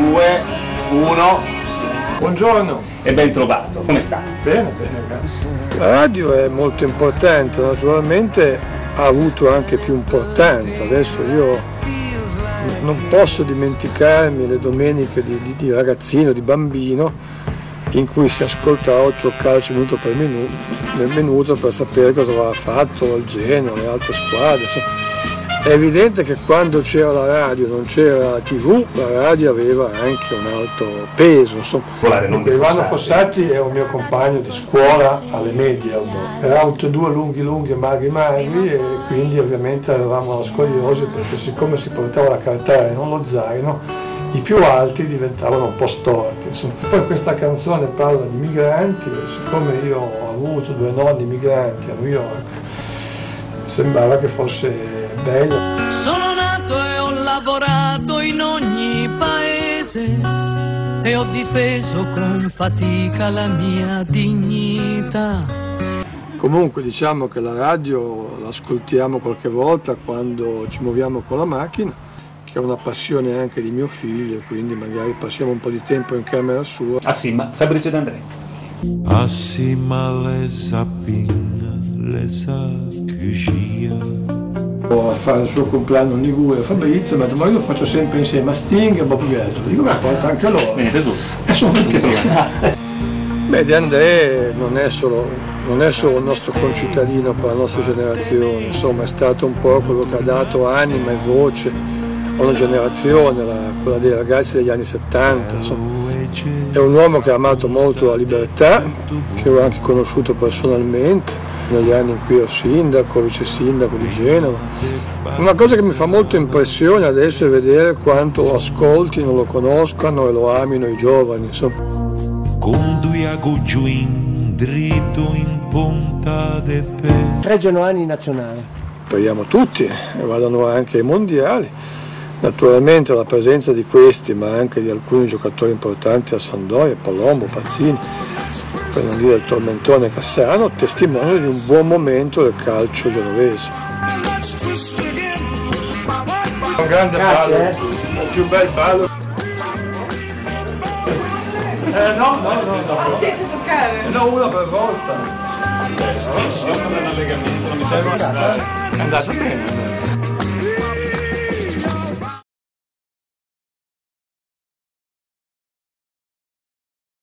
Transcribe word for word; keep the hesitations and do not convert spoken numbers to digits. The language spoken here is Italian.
due, uno. Buongiorno. E ben trovato, come sta? Bene, bene, grazie. La radio è molto importante, naturalmente ha avuto anche più importanza. Adesso io non posso dimenticarmi le domeniche di, di, di ragazzino, di bambino, in cui si ascoltava otto calci minuto per minuto, nel minuto per sapere cosa aveva fatto il Genoa, le altre squadre. Insomma. È evidente che quando c'era la radio, non c'era la tivù, la radio aveva anche un alto peso. Insomma. Ivano Fossati è un mio compagno di scuola alle medie, eravamo tutti e due lunghi lunghi e magri magri e quindi ovviamente avevamo la scoliosi perché siccome si portava la cartella e non lo zaino, i più alti diventavano un po' storti. Insomma. Poi questa canzone parla di migranti, e siccome io ho avuto due nonni migranti a New York, sembrava che fosse bello. Sono nato e ho lavorato in ogni paese e ho difeso con fatica la mia dignità. Comunque diciamo che la radio l'ascoltiamo qualche volta quando ci muoviamo con la macchina, che è una passione anche di mio figlio, quindi magari passiamo un po' di tempo in camera sua. Ah sì, ma Fabrizio D'Andrea. Ah sì, ma le sapin, le sa cucia. A fare il suo compleanno in Liguria, Fabrizio mi ha detto ma io lo faccio sempre insieme a Sting e Bob Geldof. Dico ma porta anche loro. Venite tu. E sono anche loro. Beh, De André non è solo non è solo il nostro concittadino per la nostra generazione, insomma è stato un po' quello che ha dato anima e voce a una generazione, la, quella dei ragazzi degli anni settanta. Insomma. È un uomo che ha amato molto la libertà, che ho anche conosciuto personalmente negli anni in cui ero sindaco, vice sindaco di Genova. Una cosa che mi fa molto impressione adesso è vedere quanto lo ascoltino, lo conoscano e lo amino i giovani. Insomma. Con due aguggioin dritto in punta de pe. Tre genuani nazionali. Speriamo tutti e vadano anche ai mondiali. Naturalmente la presenza di questi, ma anche di alcuni giocatori importanti a Sampdoria, Palombo, Pazzini, per non dire il tormentone Cassano, testimoniano di un buon momento del calcio genovese. Un grande ballo, eh? Il più bel ballo. Eh no, no, no, no. Ma senza toccare? No, una per volta. No, no, no, no, no, no, no, no, no, no, no, no, È andata bene.